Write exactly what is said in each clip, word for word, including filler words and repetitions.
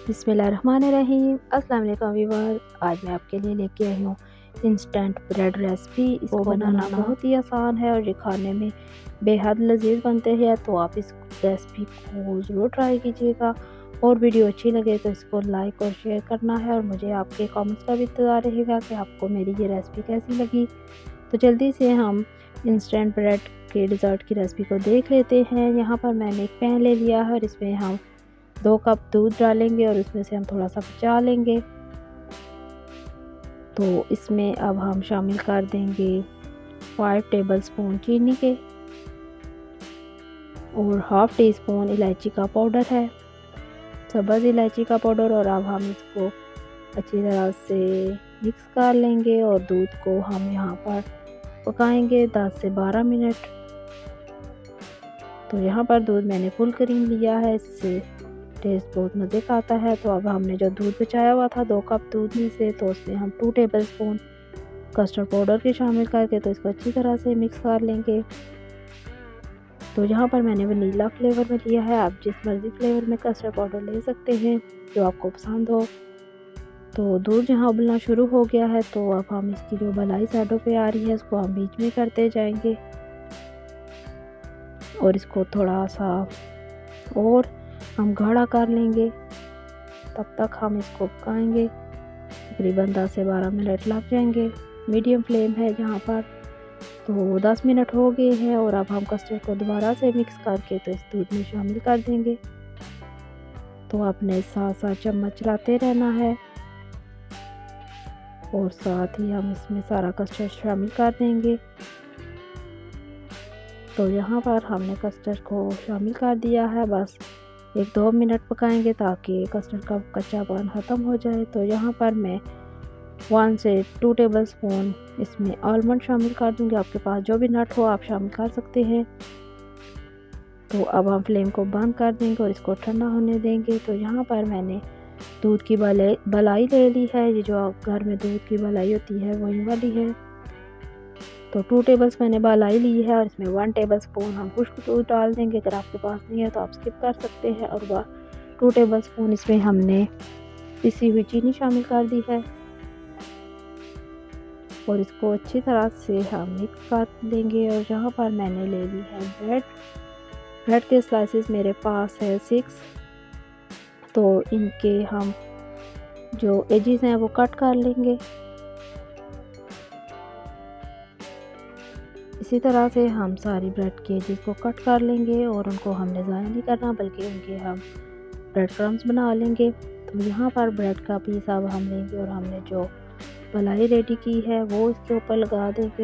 बिस्मिल्लाहिर्रहमानिर्रहीम। अस्सलाम वालेकुम व्यूअर। आज मैं आपके लिए लेके आई हूँ इंस्टेंट ब्रेड रेसिपी। इसको बनाना बहुत ही आसान है और ये खाने में बेहद लजीज बनते हैं, तो आप इस रेसिपी को ज़रूर ट्राई कीजिएगा। और वीडियो अच्छी लगे तो इसको लाइक और शेयर करना है, और मुझे आपके कमेंट्स का भी इंतज़ार रहेगा कि आपको मेरी ये रेसिपी कैसी लगी। तो जल्दी से हम इंस्टेंट ब्रेड के डिज़र्ट की रेसिपी को देख लेते हैं। यहाँ पर मैंने एक पैन ले लिया है और इसमें हम दो कप दूध डालेंगे और उसमें से हम थोड़ा सा बचा लेंगे। तो इसमें अब हम शामिल कर देंगे फाइव टेबल स्पून चीनी के, और हाफ टी स्पून इलायची का पाउडर है, सब्ज़ इलायची का पाउडर। और अब हम इसको अच्छी तरह से मिक्स कर लेंगे और दूध को हम यहाँ पर पकाएंगे दस से बारह मिनट। तो यहाँ पर दूध मैंने फुल क्रीम लिया है, इससे टेस्ट बहुत मज़े का आता है। तो अब हमने जो दूध बचाया हुआ था दो कप दूध में से, तो उसमें हम two tablespoon custard powder के शामिल करके तो इसको अच्छी तरह से मिक्स कर लेंगे। तो यहाँ पर मैंने वनीला फ्लेवर में लिया है, आप जिस मर्ज़ी फ्लेवर में कस्टर्ड पाउडर ले सकते हैं जो आपको पसंद हो। तो दूध यहाँ उबलना शुरू हो गया है, तो अब हम इसकी जो मलाई साइडों पे आ रही है इसको हम बीच में करते जाएंगे और इसको थोड़ा सा और हम गाढ़ा कर लेंगे। तब तक हम इसको पकाएंगे, तकरीबन दस से बारह मिनट लग जाएंगे। मीडियम फ्लेम है यहाँ पर। तो दस मिनट हो गए हैं और अब हम कस्टर्ड को दोबारा से मिक्स करके तो इस दूध में शामिल कर देंगे। तो आपने साथ साथ चम्मच चलाते रहना है और साथ ही हम इसमें सारा कस्टर्ड शामिल कर देंगे। तो यहाँ पर हमने कस्टर्ड को शामिल कर दिया है, बस एक दो मिनट पकाएंगे ताकि कस्टर्ड का कच्चापन ख़त्म हो जाए। तो यहाँ पर मैं वन से टू टेबल स्पून इसमें आलमंड शामिल कर दूँगी, आपके पास जो भी नट हो आप शामिल कर सकते हैं। तो अब हम फ्लेम को बंद कर देंगे और इसको ठंडा होने देंगे। तो यहाँ पर मैंने दूध की बलाई बलाई ले ली है, ये जो घर में दूध की बलाई होती है वही वाली है। तो टू टेबल्स मैंने बलाई ली है और इसमें वन टेबल स्पून हम खुश्क दूध डाल देंगे। अगर आपके पास नहीं है तो आप स्किप कर सकते हैं। और वह टू टेबल स्पून इसमें हमने पिसी हुई चीनी शामिल कर दी है और इसको अच्छी तरह से हम मिक्स कर देंगे। और यहाँ पर मैंने ले ली है ब्रेड ब्रेड के स्लाइसेस मेरे पास है सिक्स। तो इनके हम जो एजेस हैं वो कट कर लेंगे। इसी तरह से हम सारी ब्रेड के एजेस को कट कर लेंगे और उनको हमने ज़ाया नहीं करना, बल्कि उनके हम ब्रेड क्रम्स बना लेंगे। तो यहाँ पर ब्रेड का पीस अब हम लेंगे और हमने जो मलाई रेडी की है वो इसके ऊपर लगा देंगे।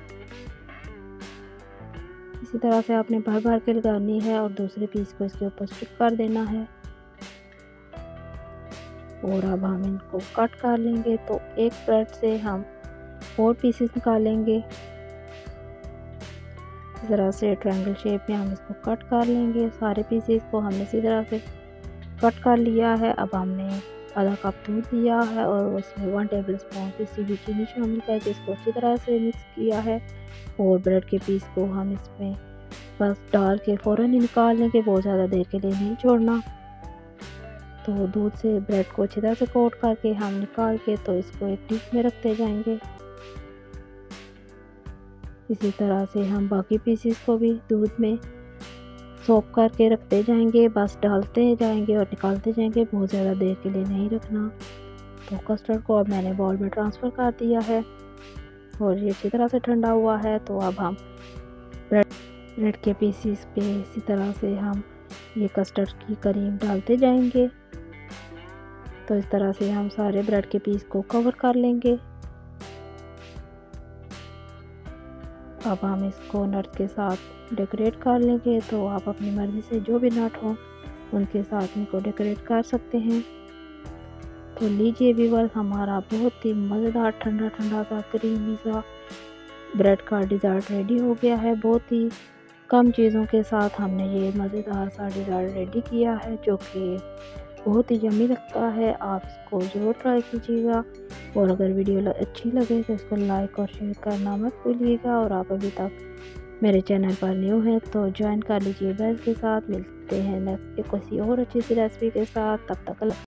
इसी तरह से आपने भर भर के लगानी है और दूसरे पीस को इसके ऊपर स्टिक कर देना है। और अब हम इनको कट कर लेंगे। तो एक ब्रेड से हम फोर पीसेस निकालेंगे, इस तरह से ट्रायंगल शेप में हम इसको कट कर लेंगे। सारे पीसेस को हमने इसी तरह से कट कर लिया है। अब हमने आधा कप दूध लिया है और उसमें वन टेबल स्पून पिसी हुई चीनी शामिल करके इसको अच्छी तरह से मिक्स किया है। और ब्रेड के पीस को हम इसमें बस डाल के फ़ौरन ही निकाल लेंगे, बहुत ज़्यादा देर के लिए नहीं छोड़ना। तो दूध से ब्रेड को अच्छी तरह से कोट करके हम निकाल के तो इसको एक डिश में रखते जाएंगे। इसी तरह से हम बाकी पीसेस को भी दूध में सोक करके रखते जाएंगे, बस डालते जाएंगे और निकालते जाएंगे, बहुत ज़्यादा देर के लिए नहीं रखना। तो कस्टर्ड को अब मैंने बाउल में ट्रांसफ़र कर दिया है और ये अच्छी तरह से ठंडा हुआ है। तो अब हम ब्रेड ब्रेड के पीसेस पे इसी तरह से हम ये कस्टर्ड की क्रीम डालते जाएंगे। तो इस तरह से हम सारे ब्रेड के पीस को कवर कर लेंगे। अब हम इसको नट के साथ डेकोरेट कर लेंगे। तो आप अपनी मर्ज़ी से जो भी नट हो उनके साथ इनको डेकोरेट कर सकते हैं। तो लीजिए व्यूअर्स, हमारा बहुत ही मज़ेदार ठंडा ठंडा सा क्रीमी सा ब्रेड का डिज़र्ट रेडी हो गया है। बहुत ही कम चीज़ों के साथ हमने ये मज़ेदार सा डिज़र्ट रेडी किया है, जो कि बहुत ही यम्मी लगता है। आप इसको ज़रूर ट्राई कीजिएगा और अगर वीडियो अच्छी लगे तो इसको लाइक और शेयर करना मत भूलिएगा। और आप अभी तक मेरे चैनल पर न्यू हैं तो ज्वाइन कर लीजिए बेल के साथ। मिलते हैं नेक्स्ट किसी और अच्छी सी रेसिपी के साथ, तब तक